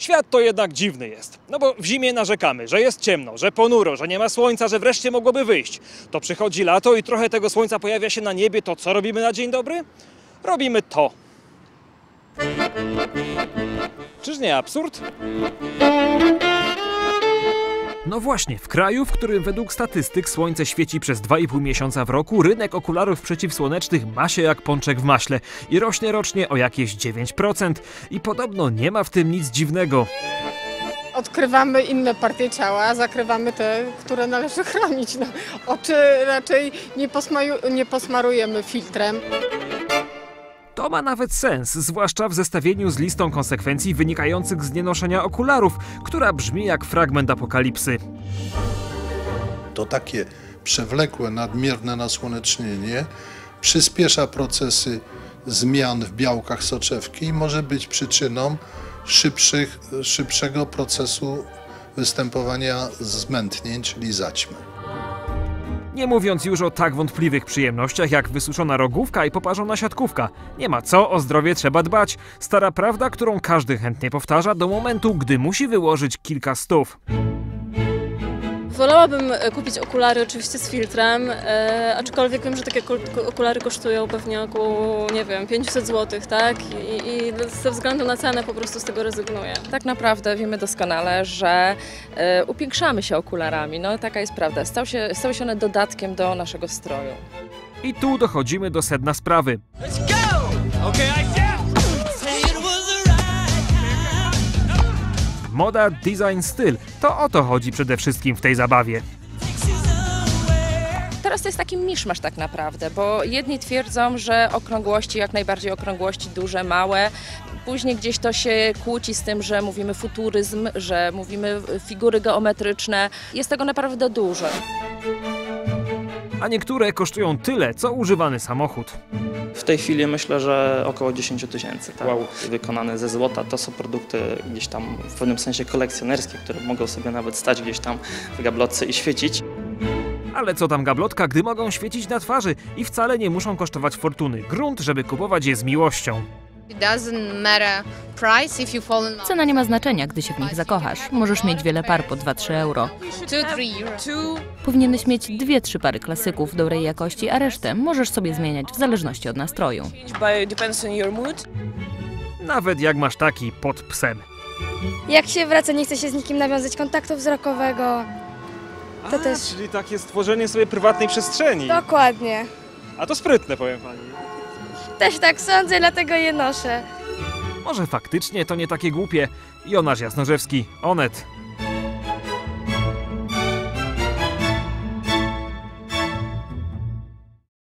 Świat to jednak dziwny jest. No bo w zimie narzekamy, że jest ciemno, że ponuro, że nie ma słońca, że wreszcie mogłoby wyjść. To przychodzi lato i trochę tego słońca pojawia się na niebie, to co robimy na dzień dobry? Robimy to. Czyż nie absurd? No właśnie, w kraju, w którym według statystyk słońce świeci przez 2,5 miesiąca w roku, rynek okularów przeciwsłonecznych ma się jak pączek w maśle i rośnie rocznie o jakieś 9%. I podobno nie ma w tym nic dziwnego. Odkrywamy inne partie ciała, zakrywamy te, które należy chronić. No, oczy raczej nie posmarujemy filtrem. To ma nawet sens, zwłaszcza w zestawieniu z listą konsekwencji wynikających z nienoszenia okularów, która brzmi jak fragment apokalipsy. To takie przewlekłe, nadmierne nasłonecznienie przyspiesza procesy zmian w białkach soczewki i może być przyczyną szybszego procesu występowania zmętnień, czyli zaćmy. Nie mówiąc już o tak wątpliwych przyjemnościach jak wysuszona rogówka i poparzona siatkówka. Nie ma co, o zdrowie trzeba dbać. Stara prawda, którą każdy chętnie powtarza do momentu, gdy musi wyłożyć kilka stów. Wolałabym kupić okulary oczywiście z filtrem, aczkolwiek wiem, że takie okulary kosztują pewnie około, nie wiem, 500 zł, tak? I ze względu na cenę po prostu z tego rezygnuję. Tak naprawdę wiemy doskonale, że upiększamy się okularami, no taka jest prawda. Stały się one dodatkiem do naszego stroju. I tu dochodzimy do sedna sprawy. Moda, design, styl. To o to chodzi przede wszystkim w tej zabawie. Teraz to jest taki miszmasz tak naprawdę, bo jedni twierdzą, że okrągłości, jak najbardziej okrągłości duże, małe. Później gdzieś to się kłóci z tym, że mówimy futuryzm, że mówimy figury geometryczne. Jest tego naprawdę dużo. A niektóre kosztują tyle, co używany samochód. W tej chwili myślę, że około 10 tysięcy. Tak? Wow. Wykonane ze złota to są produkty gdzieś tam w pewnym sensie kolekcjonerskie, które mogą sobie nawet stać gdzieś tam w gablotce i świecić. Ale co tam gablotka, gdy mogą świecić na twarzy i wcale nie muszą kosztować fortuny. Grunt, żeby kupować je z miłością. Cena nie ma znaczenia, gdy się w nich zakochasz. Możesz mieć wiele par po 2-3 euro. Powinieneś mieć 2-3 pary klasyków dobrej jakości, a resztę możesz sobie zmieniać w zależności od nastroju. Nawet jak masz taki pod psem. Jak się wraca, nie chce się z nikim nawiązać kontaktu wzrokowego. To też. Czyli takie stworzenie sobie prywatnej przestrzeni. Dokładnie. A to sprytne, powiem pani. Też tak sądzę, dlatego je noszę. Może faktycznie to nie takie głupie. Jonasz Jasnorzewski, Onet.